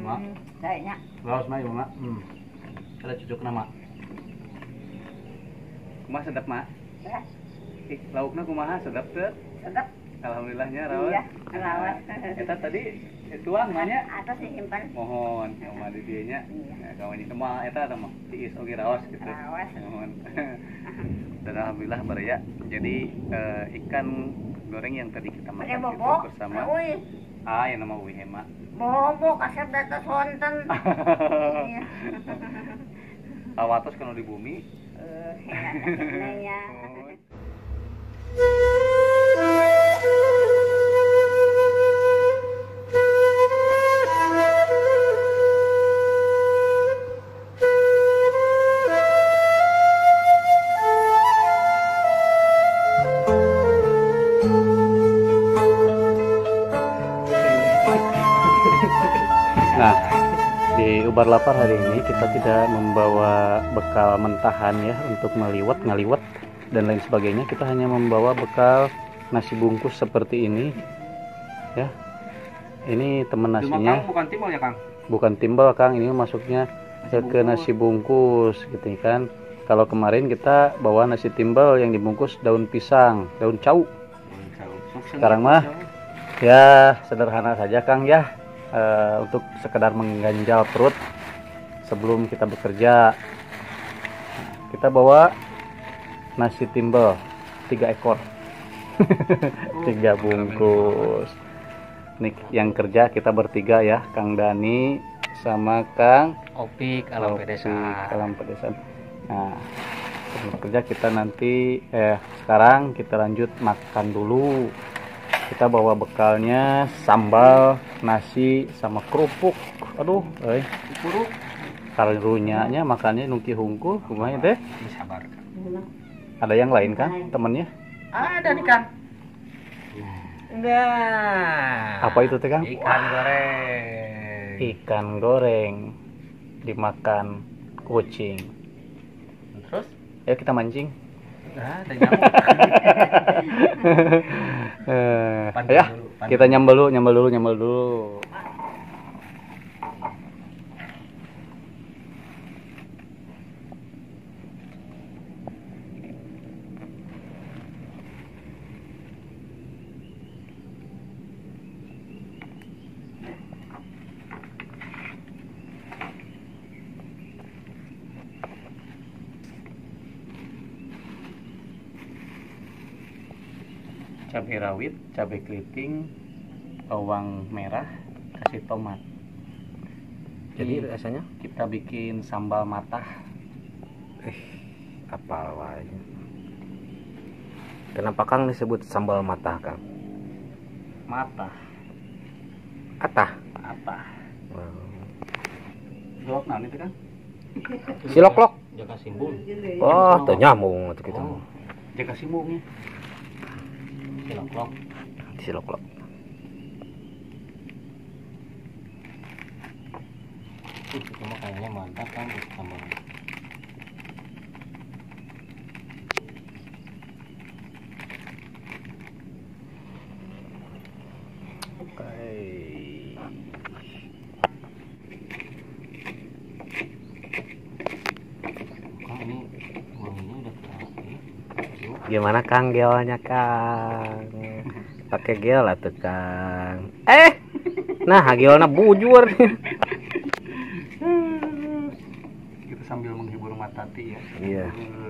mak. Kayaknya. Laos mah mak. Kita cucuk nama. Kumaha sedap mak? Ya, Laukna kumaha sedap teu? sedap. Alhamdulillahnya rawat. Iya, rawat. Kita tadi tuang nanya. Atas simpan. Mohon sama di dieu nya. Iya. Kawan itu mah eta mah tiis oge raos gitu. Raos. Mohon. Dan alhamdulillah ya. Jadi ikan goreng yang tadi kita makan Pakai itu bobo. bersama. Uy, Yang nama Uwi Hema. bobo kasep data sonten. Iya. Awatos kalau di bumi. Nanya. Nah, di Ubar Lapar hari ini kita tidak membawa bekal mentahan ya untuk ngaliwet dan lain sebagainya. Kita hanya membawa bekal nasi bungkus seperti ini ya. Ini temen nasinya. Bukan timbal ya Kang? Bukan timbal Kang, ini masuknya ke nasi bungkus gitu kan. Kalau kemarin kita bawa nasi timbal yang dibungkus daun pisang, daun cau. Sekarang mah ya sederhana saja Kang ya. Untuk sekedar mengganjal perut sebelum kita bekerja. Kita bawa nasi timbel 3 ekor 3 bungkus. Nih yang kerja kita bertiga ya, Kang Dani sama Kang Opik alam pedesan. Nah sebelum kerja kita nanti sekarang kita lanjut makan dulu. Kita bawa bekalnya sambal, nasi, sama kerupuk. Aduh, Kuruk. karunya makannya nuki hungkul, kumaha teh? Sabar. Ada yang lain kan temennya? Ada nih Kang. Nah. Apa itu teh Kang? Ikan goreng. Ikan goreng dimakan kucing. Terus? Ya kita mancing. Ada nyamuk. Ya, kita nyambel dulu. Cabai rawit, cabai keriting, bawang merah, kasih tomat. Jadi Ini rasanya kita bikin sambal matah. apa wae? Kenapa Kang disebut sambal matah Kang? Matah, Atah. Dok, nah itu kan? Siloklok. Jaga simbol. Oh, teu nyambung atuh kitu. Jaga simbolnya. Siloklok. Siloklok. Itu cuma kayaknya mantap kan sambal. Gimana Kang gelnya Kang? Pakai gel atuh Kang. Nah gelnya bujur. Kita sambil menghibur Matati ya. Iya.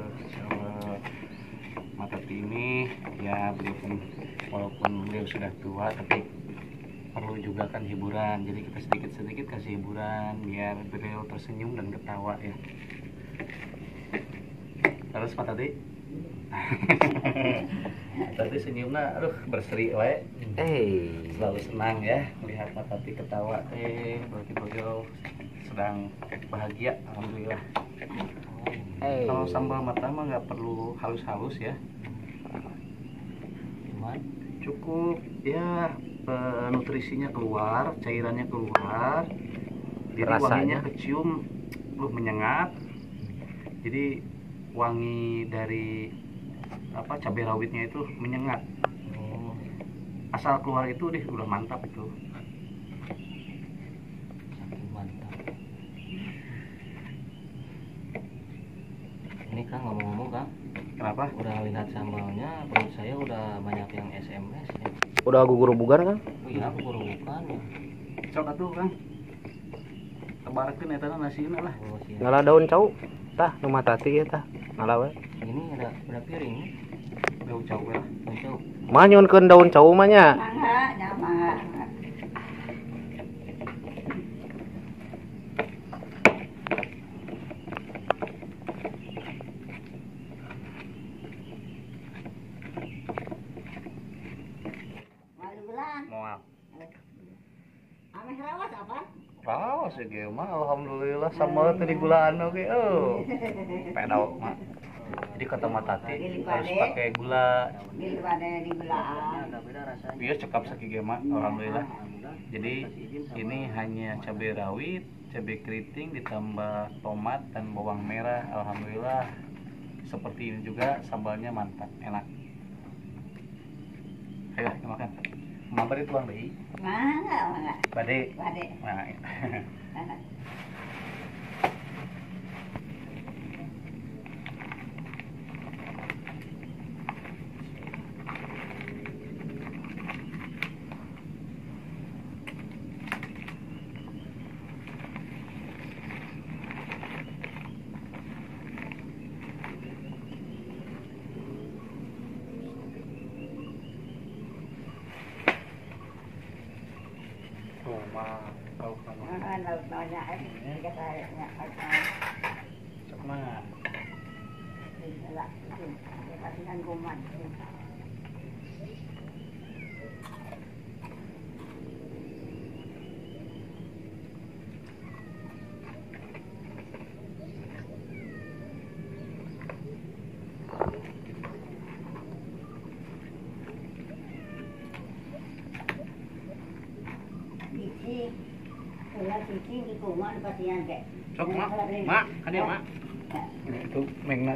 Matati ini ya walaupun beliau sudah tua tapi perlu juga kan hiburan. Jadi kita sedikit-sedikit kasih hiburan biar beliau tersenyum dan ketawa ya. Terus Matati tadi senyumnya aduh berseri wae. Selalu senang ya melihat Matati ketawa berarti beliau sedang bahagia alhamdulillah. Kalau sambal matah mah nggak perlu halus-halus ya, cukup ya nutrisinya keluar, cairannya keluar, jadi wanginya kecium menyengat. Jadi wangi dari cabai rawitnya itu menyengat. Asal keluar itu udah mantap itu. Kenapa? Udah lihat sambalnya, perut saya udah banyak yang SMS ya. Udah gugur bugar kan? Oh iya, aku baru bukan ya. Sok atuh Kang. Tebarkeun eta nasina lah. Oh, siap. Ngalah daun cau. Tah, nu matati ya tah. Ngalah we. Ini ada piring. Daun cau lah. Untuk Mah nyunkeun daun cau mah nya. Mangga, jangan mangga. Wali bulan, Moal. ame rawas apa? Raos ge mah alhamdulillah sama teh di gulaan oge. Oh. Pedao mah. Jadi kata mata tati harus pakai gula. Di pada di belaan. beda rasanya. Iya cekap sakit mah alhamdulillah. Jadi ini hanya cabai rawit, cabai keriting ditambah tomat dan bawang merah. Alhamdulillah. Seperti ini juga sambalnya mantap, enak. Ayo kita makan. Mabar itu bang deh. Mangga, mangga. Bade. Bade. Nah, tuh mah tahu kamu. Laut banyak ini kita ya. Cek mah. Lah, kita dengan kuman. Cici, ulah cici di kuman pasian kek. Sok mak, mak, kan ya mak. Itu mengna.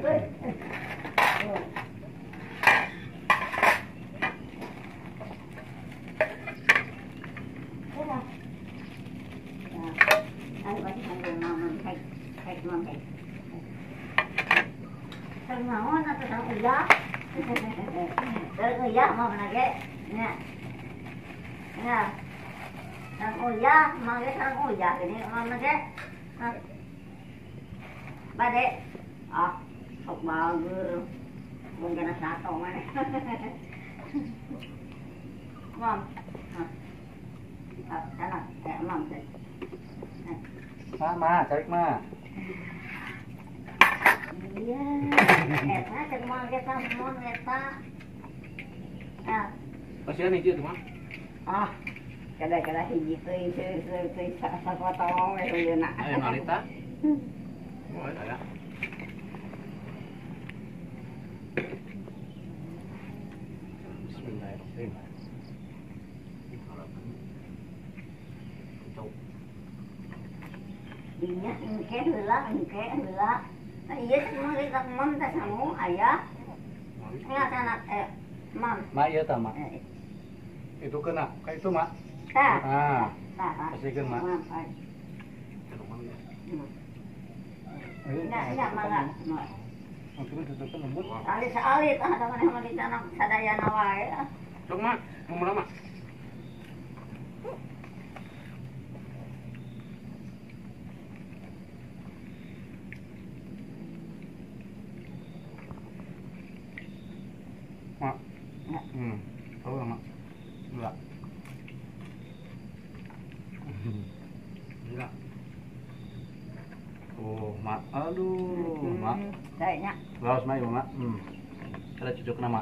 Termauan atau sang uyah? Sang uyah mau nage? Ya. Ya. Sang uyah, mangge sang uyah ini mau nage? Bade. Ah, sok bagus. Mungkin satu mana? Mam. Sana, mam. Mama, cari mah. Iya, eta cek mangge sampun eta. Ya. Kasihan hiji tuh mah. Ah, kada hiji teuing teuing sapotong we yeuna. Ayo ngalita. Oh, ya. Bismillahirrahmanirrahim. Dinya engke heula. Nah, iya cek mangge mam teh samu aya. Ingat anak mam. Mak ieu tah mak. Itu kena, ka itu mak. Tah, Ah, tah. kasihkeun mak. Mam. Enggak mangga. Maksudnya tutupkan lembut. Alit-alit ada mana mah di sana sadayana wae. Sok mak, mau lama. Mak. Tahu nggak mak? Enggak. Enggak. Oh, mak. Aduh, mak. Kayaknya Laos mak, ibu mak. Ada cucuk nama.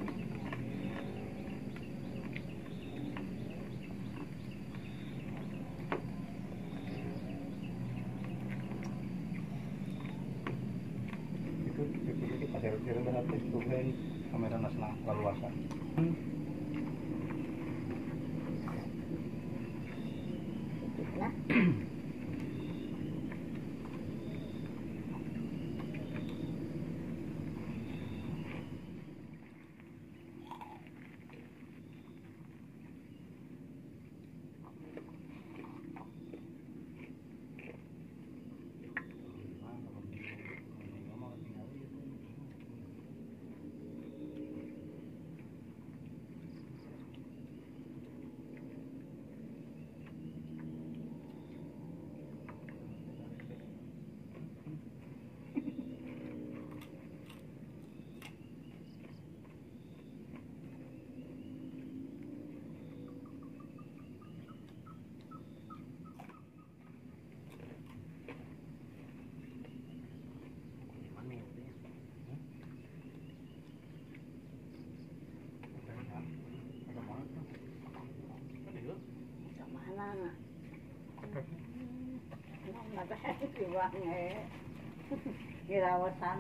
Itu pasir berarti tulen kamera nasional kaluasa. lah. Diwangi. Dirawasan.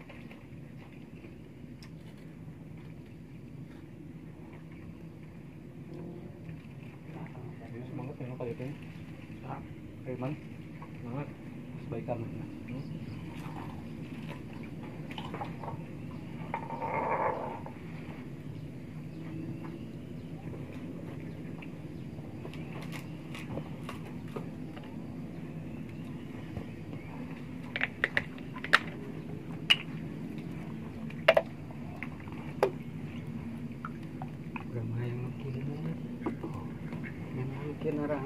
Semangat ya kali ini. Firman. Semangat. Sebaikan. Mungkin orang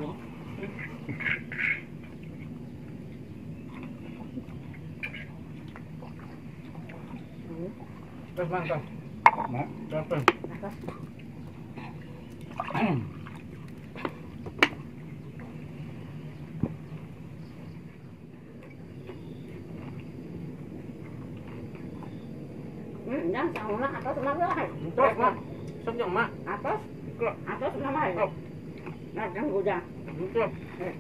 Terus mantap. Mak. Terus. Jangan sama atas nama lain. Terus mak. Sok yang mak. Atas nama lain. Nah, jangan gudang. Terus.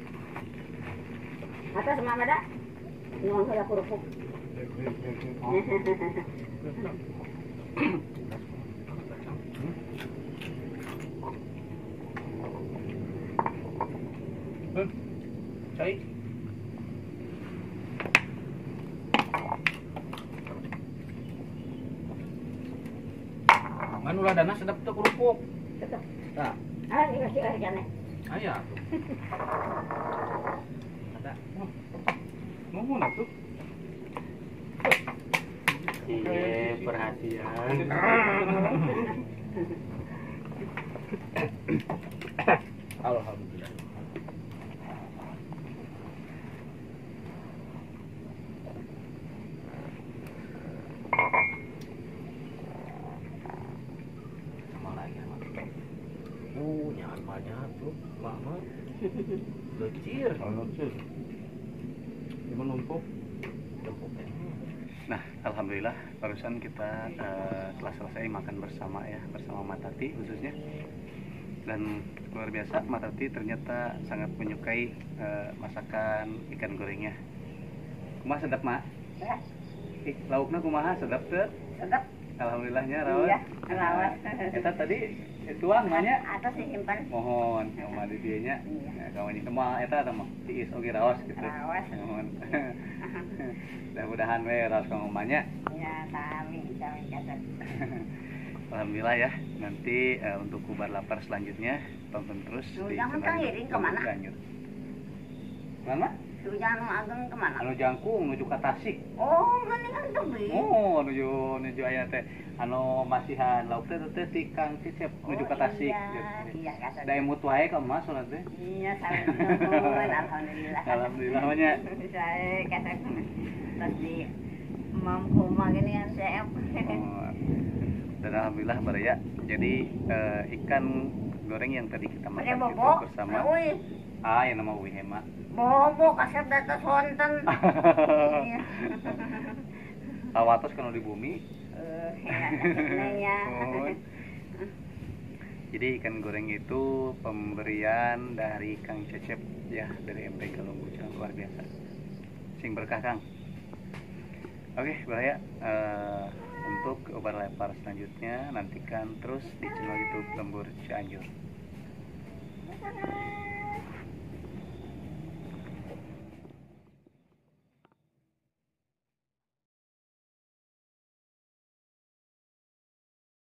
Atas nama dah. Nyuang saya kerupuk. Cai. Manulah dana sedap tuh kerupuk. Tetap. Nah, Ah, ini kasih aja nih. ayah tuh. Ada. Ngomong tuh. Iya, perhatian. Alhamdulillah. Sama lagi sama. Nyaman banyak tuh, mama. Lecir. Lecir. Gimana numpuk? Nah, alhamdulillah barusan kita telah selesai makan bersama ya, bersama Matati khususnya. Dan luar biasa, Matati ternyata sangat menyukai masakan ikan gorengnya. Kumaha sedap, Mak? Ya, Lauknya kumaha sedap teh? sedap. Alhamdulillahnya rawat. Iya, rawat. Eta tadi tuang nanya. Atas disimpan. Mohon, sama di dianya. Iya. Nah, kawannya semua eta atau mah tiis oge raos gitu. Raos. Mohon. Mudah-mudahan we raos ka ngomanya. Ya, kami kasar. Alhamdulillah ya. Nanti untuk kubar lapar selanjutnya tonton terus di Jangan channel ngiring kemana? Cianjur. Mana? Tuh jangan ageng kemana? Anu jangkung nuju ka Tasik. Oh, mendingan tebi. Oh, nuju aya teh anu masihan lauk teh ti Kang Cecep nuju ka Tasik. Iya, kasar. Da emut wae ka Mas soalna teh. Iya, salam. Alhamdulillah. Alhamdulillah nya. Saya kasar. Terus di mampu magini kan saya. Oh, dan alhamdulillah baraya. Jadi ikan goreng yang tadi kita Pakai makan bobo. itu bersama. Uy, Yang nama Uwi Hema. bobo kasar data sonten. Iya. Awatos kalau di bumi. Ya. Oh. Jadi ikan goreng itu pemberian dari Kang Cecep ya, dari MP Galunggu, luar biasa. Sing berkah Kang. Oke, bahaya. Untuk obar lepar selanjutnya nantikan terus di channel YouTube Lembur Cianjur.